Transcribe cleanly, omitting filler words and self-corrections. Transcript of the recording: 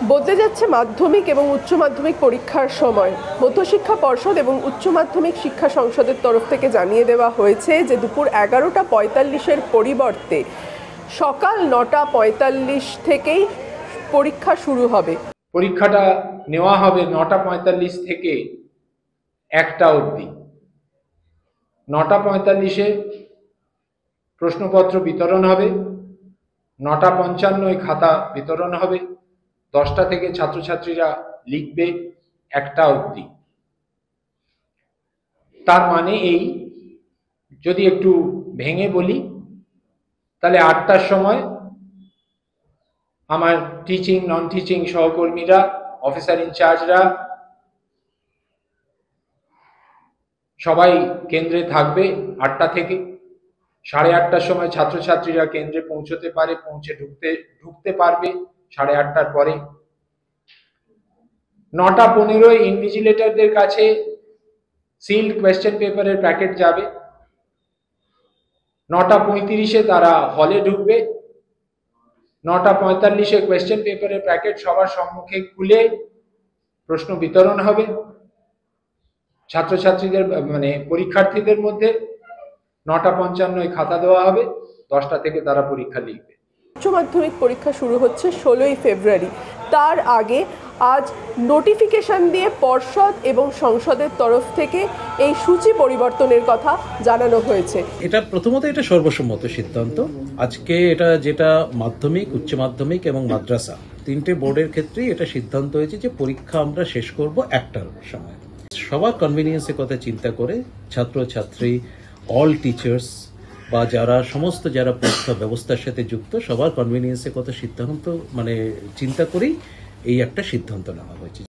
বদলে যাচ্ছে মাধ্যমিক এবং উচ্চ মাধ্যমিক পরীক্ষার সময়। মধ্যশিক্ষা পর্ষদ এবং উচ্চ মাধ্যমিক শিক্ষা সংসদের তরফ থেকে জানিয়ে দেওয়া হয়েছে যে দুপুর 11:45-এর পরিবর্তে সকাল 9:45 থেকেই পরীক্ষা শুরু হবে। পরীক্ষাটা নেওয়া হবে 9:45 থেকে 1টা অবধি। 9:45-এ প্রশ্নপত্র বিতরণ হবে, 9:55 খাতা বিতরণ হবে, 10টা থেকে ছাত্রছাত্রীরা লিখবে 1টা অবধি। তার মানে এই, যদি একটু ভেঙে বলি তাহলে 8টার সময় আমার টিচিং নন টিচিং সহকর্মীরা, অফিসার ইনচার্জরা সবাই কেন্দ্রে থাকবে 8টা থেকে। 8:30টার সময় ছাত্রছাত্রীরা কেন্দ্রে পৌঁছতে ঢুকতে পারবে 8:30টার পরে। 9:15 ইনভিজিলেটরদের কাছে সিল্ড কোয়েশ্চেন পেপারের প্যাকেট যাবে। 9:35-এ তারা হলে ঢুকবে। 9:45-এ কোয়েশ্চেন পেপারের প্যাকেট সবার সম্মুখে খুলে প্রশ্ন বিতরণ হবে ছাত্রছাত্রীদের, মানে পরীক্ষার্থীদের মধ্যে। 9:55-এ খাতা দেওয়া হবে, 10টা থেকে তারা পরীক্ষা লিখবে। উচ্চ মাধ্যমিক পরীক্ষা শুরু হচ্ছে 16ই ফেব্রুয়ারি। তার আগে আজ নোটিফিকেশন দিয়ে পর্ষদ এবং সংসদের তরফ থেকে এই সূচি পরিবর্তনের কথা জানানো হয়েছে। এটা প্রথমত এটা সর্বসম্মত সিদ্ধান্ত। আজকে এটা যেটা মাধ্যমিক, উচ্চ মাধ্যমিক এবং মাদ্রাসা তিনটে বোর্ডের ক্ষেত্রেই এটা সিদ্ধান্ত হয়েছে যে পরীক্ষা আমরা শেষ করব 1টার সময়। সবার কনভিনিয়েন্সের কথা চিন্তা করে ছাত্রছাত্রী, অল টিচার্স বা সমস্ত যারা পরীক্ষা ব্যবস্থার সাথে যুক্ত, সবার কনভিনিয়েন্সের কথা চিন্তা করেই এই একটা সিদ্ধান্ত নেওয়া হয়েছে।